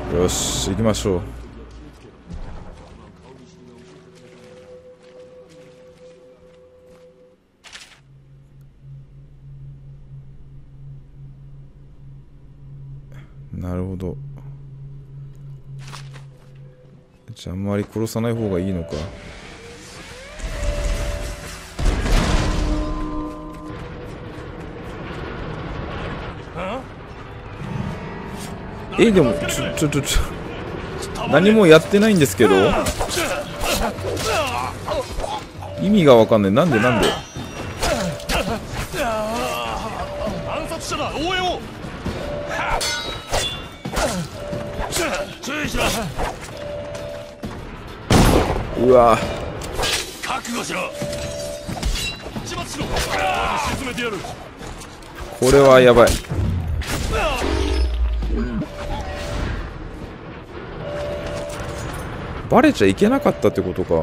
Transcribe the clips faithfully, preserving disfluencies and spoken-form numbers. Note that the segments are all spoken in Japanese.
よし行きましょう。なるほど。じゃああんまり殺さない方がいいのか。えでもちょちょちょちょ何もやってないんですけど、意味がわかんない。なんでなんで暗殺者だ、応援を。注意しろ。 うわ覚悟しろ。始末しろ。沈めてやる。 これはやばい。バレちゃいけなかったってことか。あ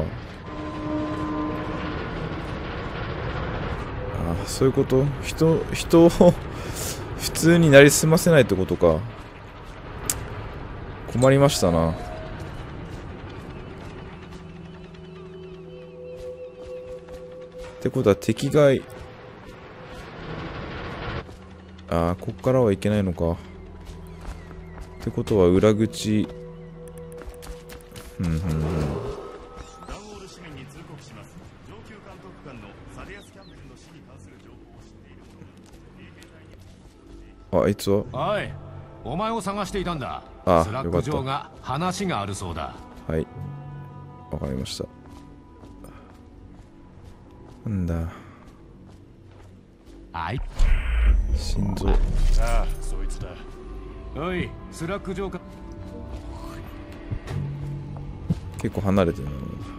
あ、そういうこと。人人を普通になりすませないってことか。困りましたな。ってことは敵がい、ああ、こっからはいけないのか。ってことは裏口。うんうんうん。あ、あいつは？ おい、お前を探していたんだ。 あ、 スラック上が話があるそうだ。 はい、わかりました。なんだ。 はい。 心臓。 ああ、そいつだ。 おい、スラック上か。 結構離れてるな。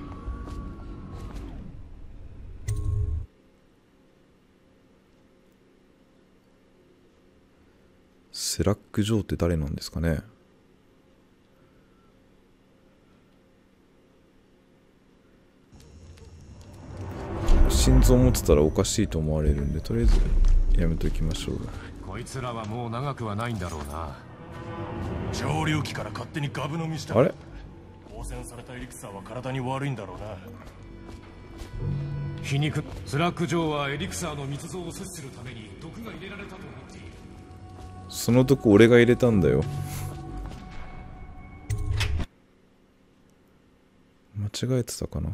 スラック・ジョーって誰なんですかね。心臓持ってたらおかしいと思われるんで、とりあえずやめときましょう。 こいつらはもう長くはないんだろうな。 上流機から勝手にガブ飲みした。 あれ、 汚染されたエリクサーは体に悪いんだろうな。 皮肉。スラック上はエリクサーの密造を阻止するために毒が入れられたと思っている。 その毒俺が入れたんだよ。間違えてたかな。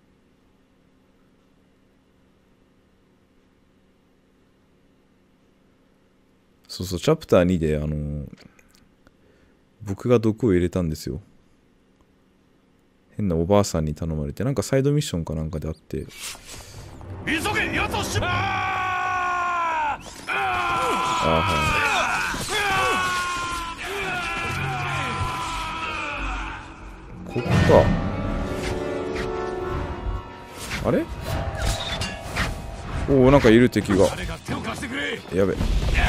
そうそう、チャプターにであのー、僕が毒を入れたんですよ。変なおばあさんに頼まれて、なんかサイドミッションかなんかであって。 急げ、やつをしまー。 ああ、はい。ここか。あれ？おお、なんかいる敵が。やべ。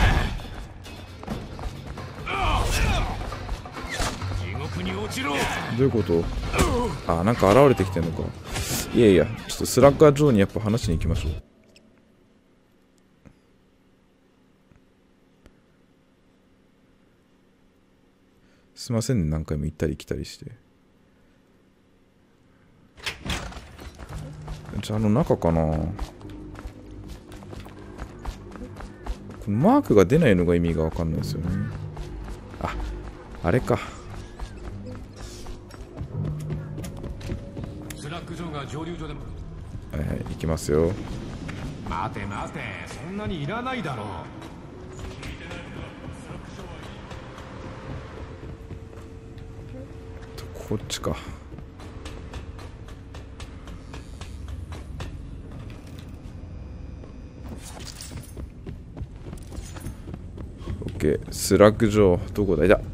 どういうこと？あ、なんか現れてきてんのか。いやいや、ちょっとスラッガー・ジョーにやっぱ話しに行きましょう。すいませんね、何回も行ったり来たりして。じゃあ、あの中かな。このマークが出ないのが意味がわかんないですよね。あ、あれか。 スラック上が上流所でも。 はいはい、行きますよ。 待て待て、そんなにいらないだろう。 こっちか。オッケー、スラッグ上どこだいだ。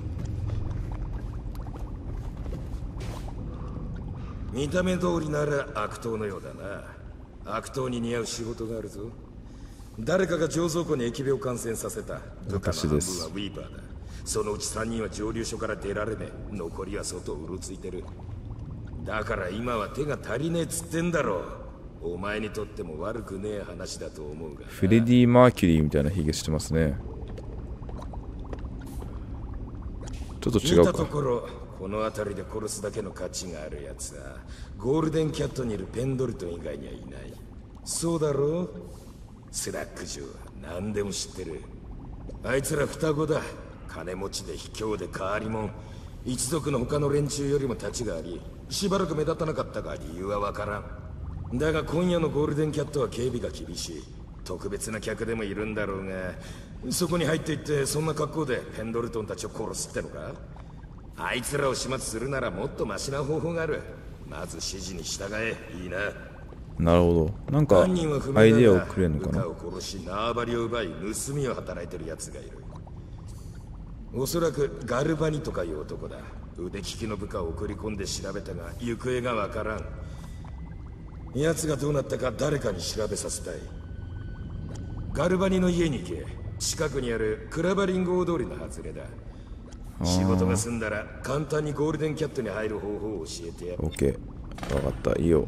見た目通りなら悪党のようだな。悪党に似合う仕事があるぞ。誰かが醸造庫に疫病感染させた。部下の半分はウィーバーだ。そのうちさんにんは蒸留所から出られねえ。残りは外をうろついてる。だから今は手が足りねえっつってんだろう。お前にとっても悪くねえ話だと思うが。 フレディ・マーキュリーみたいなヒゲしてますね。 ちょっと違見たうか。 ところこの辺りで殺すだけの価値があるやつはゴールデンキャットにいるペンドルトン以外にはいない。そうだろう。スラック城は何でも知ってる。あいつら双子だ。金持ちで卑怯で変わり者。一族の他の連中よりも立ちがあり、しばらく目立たなかったが理由はわからん。だが今夜のゴールデンキャットは警備が厳しい。特別な客でもいるんだろうが、そこに入っていってそんな格好でペンドルトンたちを殺すってのか。あいつらを始末するならもっとマシな方法がある。まず指示に従え。いいな。 なるほど。なんか犯人は不明だがアイデアをくれるのかな。 部下を殺し縄張りを奪い盗みを働いてる奴がいる。おそらくガルバニとかいう男だ。腕利きの部下を送り込んで調べたが行方がわからん。奴がどうなったか誰かに調べさせたい。ガルバニの家に行け。近くにあるクラバリング大通りの外れだ。仕事が済んだら簡単にゴールデンキャットに入る方法を教えてやる。 オッケー。分かった。いいよ。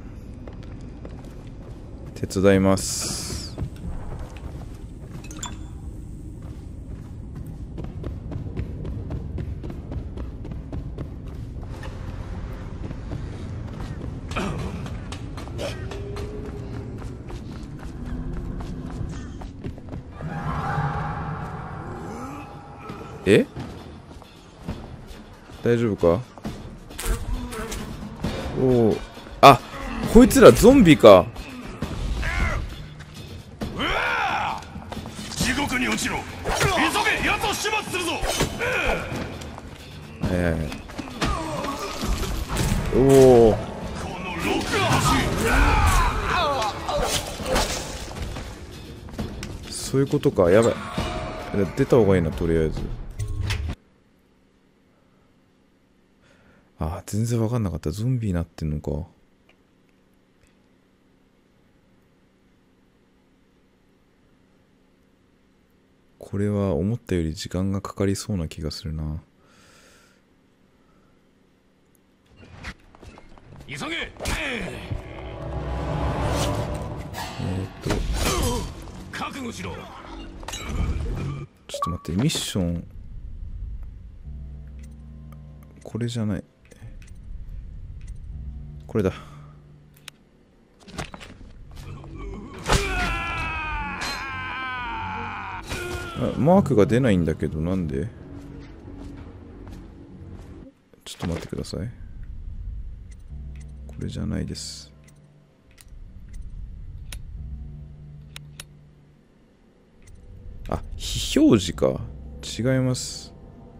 手伝います。え？大丈夫か？おお。あ、こいつらゾンビか。 地獄に落ちろ。急げ、奴を始末するぞ。 はいはいはい。おお。 この六足。 そういうことか。やばい。出た方がいいな、とりあえず。あ、全然分かんなかった。ゾンビになってんのか。これは思ったより時間がかかりそうな気がするな。 急げ。 えーっと覚悟しろ。 ちょっと待って、ミッションこれじゃない、これだ。あ、マークが出ないんだけど、なんで？ちょっと待ってください。これじゃないです。あ、非表示か。違います。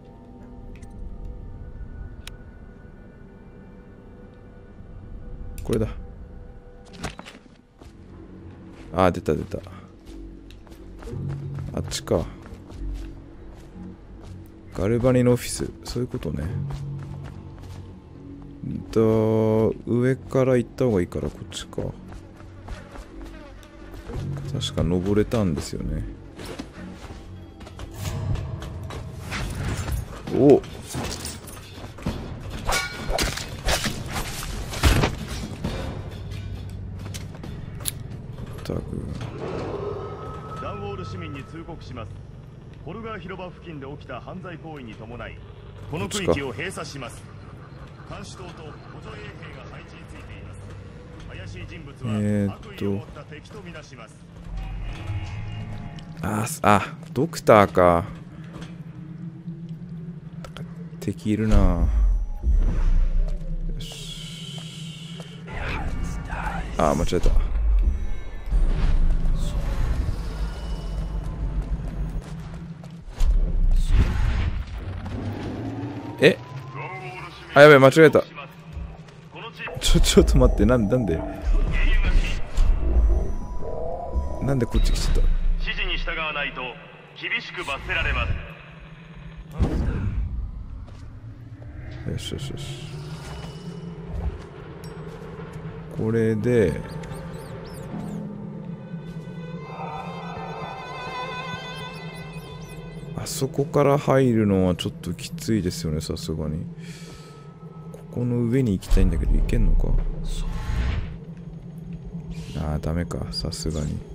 これだ。あ、出た出た。あっちか。ガルバニのオフィス。そういうことね。と上から行った方がいいからこっちか。確か登れたんですよね。おっ、タグダンウォール市民に通告します。ホルガー広場付近で起きた犯罪行為に伴いこの区域を閉鎖します。監視塔と補助衛兵が配置についています。怪しい人物えーはっと悪意を持った敵とみなします。 ああ、ドクターか。敵いるな。よし。あ、間違えた。え、あ、やばい、間違えた。ちょ、ちょっと待って、なんなんでなんでこっち来ちゃった。 指示に従わないと厳しく罰せられます。 よしよしよし。これであそこから入るのはちょっときついですよね、さすがに。ここの上に行きたいんだけど行けんのか。ああ、ダメか、さすがに。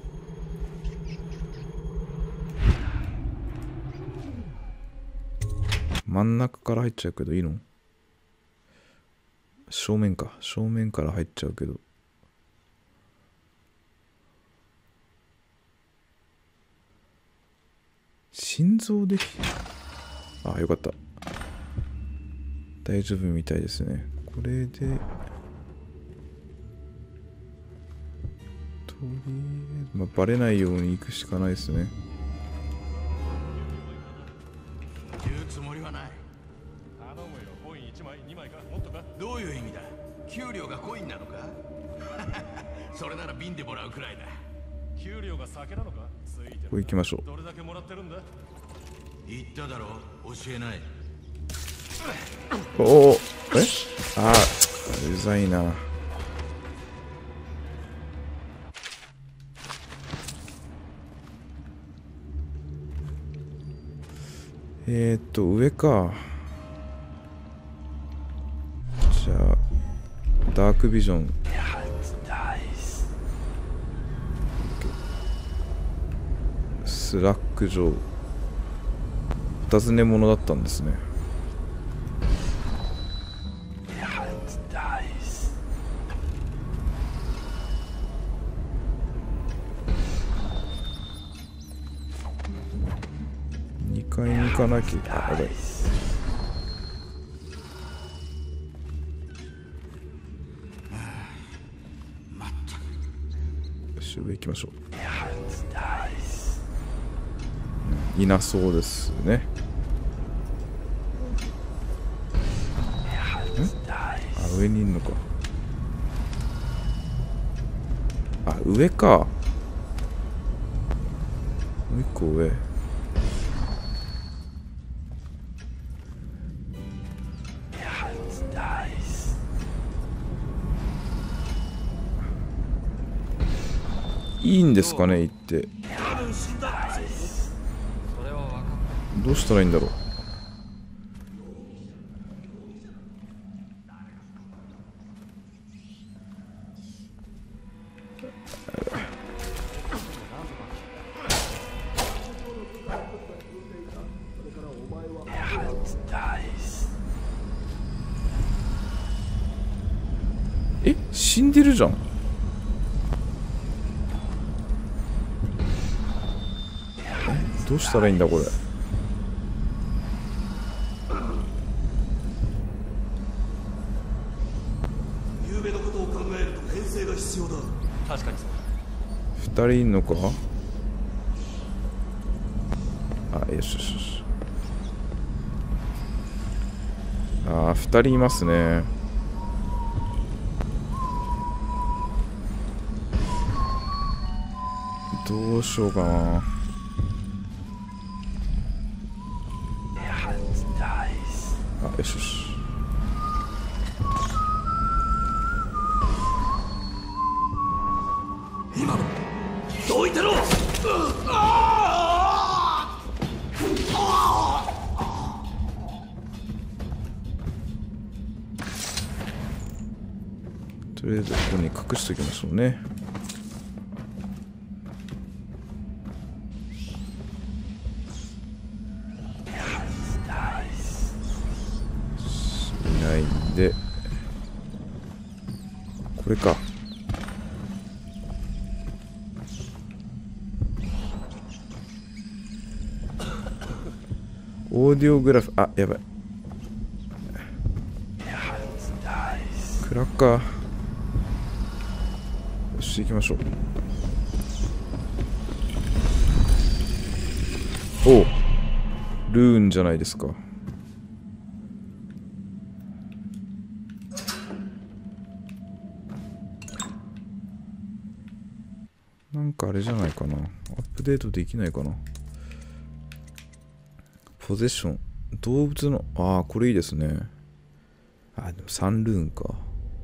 真ん中から入っちゃうけどいいの？正面か。正面から入っちゃうけど。心臓で、あ、よかった。大丈夫みたいですね。これで、とりあえず、まあ、バレないように行くしかないですね。 言うつもりはない。頼むよ、コインいちまい、にまいか、もっとか。どういう意味だ？給料がコインなのか？それなら瓶でもらうくらいだ。給料が酒なのか？ついてる。 ここ行きましょう。 どれだけもらってるんだ？言っただろ、教えない。 おお、え？あー、うざいな。えーっと、上か。じゃあ、ダークビジョン。スラック城。お尋ね者だったんですね。にかいに行かなきゃ。あ、やばい。よし、上行きましょう。いなそうですね。ん？あ、上にいんのか。あ、上か。もう一個上。いいんですかね、行って。どうしたらいいんだろう。え、死んでるじゃん。どうしたらいいんだこれ。 昨べのことを考えると編成が必要だ。確かにそう。 二人いんのか。あ、よしよしよし。ああ、二人いますね。どうしようかな。あ、よしよし。 今のどいてろ。 とりあえずここに隠しておきましょうね。いないんで、これか。オーディオグラフ、あ、やばい。クラッカー。よし、行きましょう。おう、ルーンじゃないですか。なんかあれじゃないかな。アップデートできないかな。ポゼッション。動物の、ああ、これいいですね。あ、でもさんルーンか。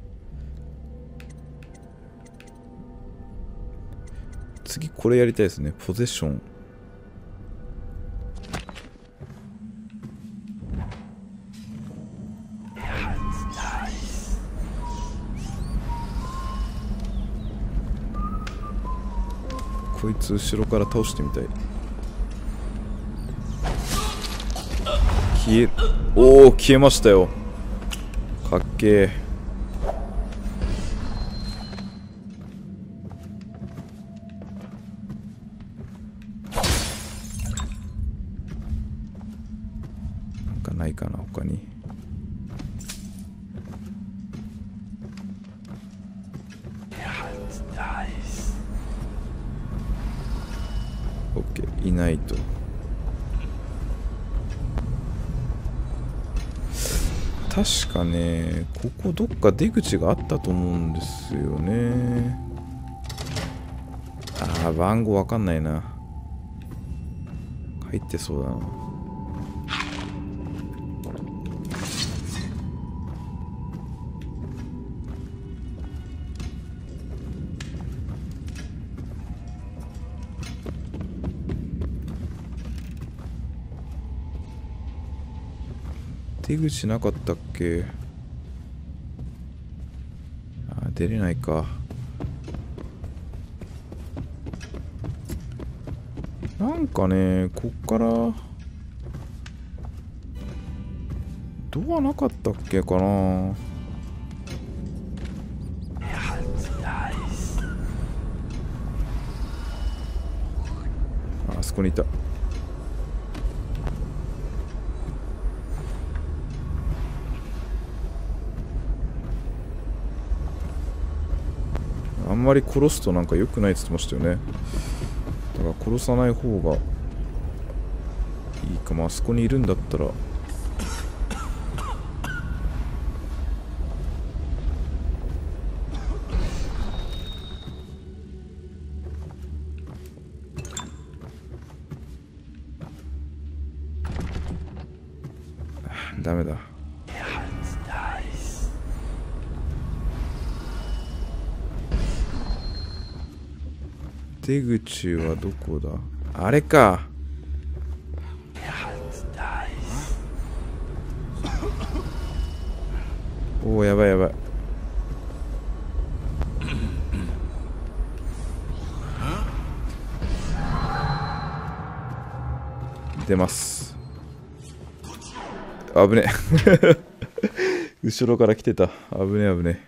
次これやりたいですね。ポゼッション。こいつ後ろから倒してみたい。効消え、おお消えましたよ。かっけー。なんかないかな他に。オッケー、いないと。確かね、ここどっか出口があったと思うんですよね。ああ、番号わかんないな。入ってそうだな。出口なかったっけ？あー、出れないか。なんかね、こっからドアなかったっけかな。あそこにいた。あんまり殺すとなんか良くないって言ってましたよね。だから殺さない方がいいかも。あそこにいるんだったら。ダメだ。出口はどこだ？あれか。おお、やばいやばい。出ます。危ねえ後ろから来てた。危ねえ危ねえ。